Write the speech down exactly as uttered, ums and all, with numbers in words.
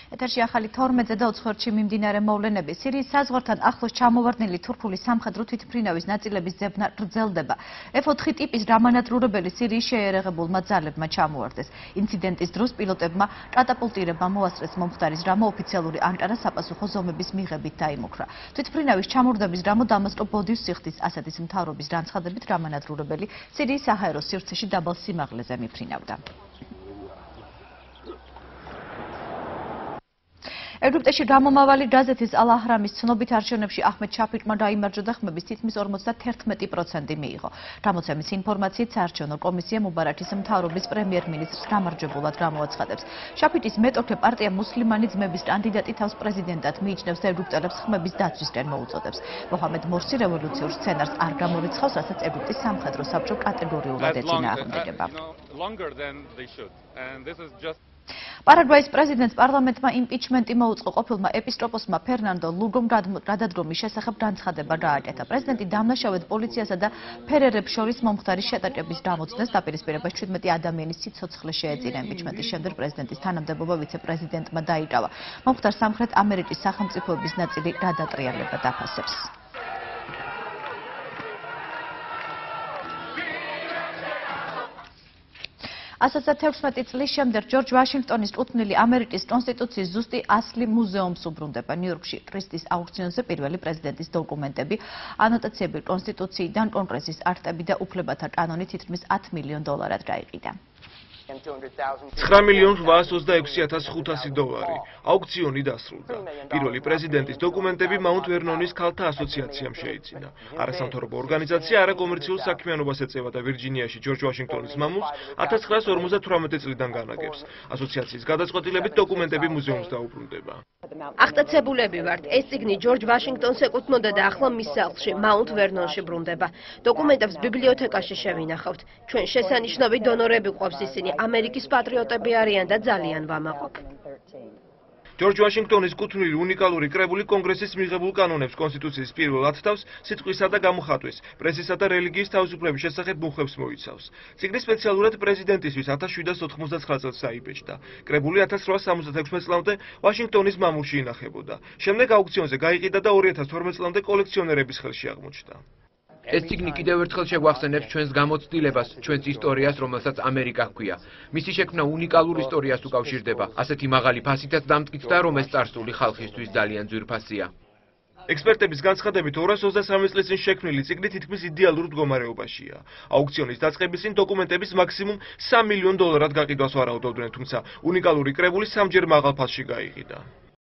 ეთერში ახალი თორმეტზე და უცხოეთში მიმდინარე მოვლენები. სირიის საზღვართან ახლოს ჩამოვარდნილი თურქული სამხედრო თვითმფრინავის ნაწილების ძებნა გრძელდება. ეფ ოთხი ტიპის დრამანადგურებელი სირიის შეიარაღებულმა ძალებმა ჩამოვარდეს. ინციდენტის დროს პილოტებმა კატაპულტირება მოასწრეს მომხდარის გამო ოფიციალური ანკარა საპასუხო ზომების მიღებით დაიმუქრა. თვითმფრინავის ჩამორდების გამო დამასკო ბოდიშს სიხდის ასეთის მთავრობის განცხადებით დრამანადგურებელი სირიის საჰაერო სივრცეში დაბალ სიმაღლეზე მიფრინავდა. ეგვიპტეში გამომავალი გაზეთის აჰრამის ცნობით არჩევნებში აჰმედ შაფიკმა გაიმარჯვა და ხმების თითქმის ორმოცდათერთმეტი პროცენტი მიიღო. გამოცემის ინფორმაციით საარჩევნო კომისია მუბარაქის მთავრობის პრემიერ-მინისტრს გამარჯვებულად გამოაცხადებს. შაფიკის მეტოქე პარტია მუსლიმანი ძმების კანდიდატი თავს პრეზიდენტად მიიჩნევს და ეგვიპტელებს ხმების დაცვისკენ მოუწოდებს. მოჰამედ მორსი რევოლუციურ სცენარს არ გამორიცხავს, რასაც ეგვიპტის სამხედრო საბჭო კატეგორიულად ეწინააღმდეგება. პარაგვაის პრეზიდენტს პარლამენტმა იმპიჩმენტი მოუწყო ყოფილმა ეპისკოპოსმა ფერნანდო ლუგომ გადადგომის შესახებ განცხადება გააკეთა. პრეზიდენტი დამნაშავედ პოლიციასა და ფერერებს შორის მომხდარის შეტაკების გამოცდას დაპირისპირებას შვიდმეტი ადამიანის სიცოცხლე შეეწირა. იმპიჩმენტის შემდეგ პრეზიდენტის თანამდებობა ვიცე-პრეზიდენტმა დაიკავა. მომხდარ სამხრეთ ამერიკის სახელმწიფოების ნაწილი გადატრიალება დაფასებს. ასოცია თექვსმეტი წლის შემდეგ ჯორჯ ვაშინგტონის კუთვნილი ამერიკის კონსტიტუციის ზუსტი ასლი მუზეუმს უბრუნდება. ნიუ-იორკში კრისტის აუქციონზე პირველი პრეზიდენტის დოკუმენტები, ანოტაციები კონსტიტუციიდან, კონგრესის აქტები და უფლებათა კანონი თითქმის ათ მილიონ დოლარად გაიყიდა. ცხრა მილიონ რვაას ოცდაექვსი ათას ხუთასი დოლარი. აუქციონი დასრულდა. პირველი პრეზიდენტის დოკუმენტები მაუნთ ვერნონის ქალთა ასოციაციამ შეიძინა. არასამთავრობო ორგანიზაცია არაკომერციულ საქმიანობას ეწევა და ვირჯინიაში ჯორჯ ვაშინგტონის მამულს ათას ცხრაას ორმოცდათვრამეტი წლიდან განაგებს. ასოციაციის გადაწყვეტილებით დოკუმენტები მუზეუმს დაუბრუნდება. აღტაცებულები ვართ. ეს წიგნი ჯორჯ ვაშინგტონს ეკუთვნოდა და ახლა მის სახლში, მაუნთ ვერნონში ბრუნდება. დოკუმენტებს ბიბლიოთეკაში შევინახავთ. ჩვენ შესანიშნავი დონორები გვყავს, ისინი ამერიკის პატრიოტები არიან და ძალიან ვამაყობ. ჯორჯ ვაშინგტონის კუთვნილი უნიკალური კრებული კონგრესის მიღებულ კანონებს კონსტიტუციის პირველ ათთავს სიტყვისა და გამოხატვის, პრესისა და რელიგიის თავისუფლების შესახებ მუხლებს მოიცავს. წიგნი სპეციალურად პრეზიდენტისთვის ათას შვიდას ოთხმოცდათცხრა წელს დაიბეჭდა. კრებული ათას რვაას სამოცდათექვსმეტ წლამდე ვაშინგტონის მამულში ინახებოდა. შემდეგ აუქციონზე გაიყიდა და ორი ათას თორმეტ წლამდე კოლექციონერების ხელში აღმოჩნდა. ეს წიგნი კიდევ ერთხელ შეგვახსენებს ჩვენს გამოცდილებას, ჩვენს ისტორიას, რომელსაც ამერიკა ჰქვია. მისი შექმნა უნიკალურ ისტორიას უკავშირდება. ასეთი მაღალი ფასითაც დამტკიცდა, რომ ეს წარსული ხალხისთვის ძალიან ძვირფასია. ექსპერტების განცხადებით ორას ოცდასამი წლის წინ შექმნილი წიგნი თითქმის იდეალურ მდგომარეობაშია. აუქციონის დაწყების წინ დოკუმენტების მაქსიმუმ სამ მილიონ დოლარად გაყიდვას ვარაუდობდნენ, თუმცა უნიკალური კრებული სამჯერ მაღალ ფასში გაიყიდა.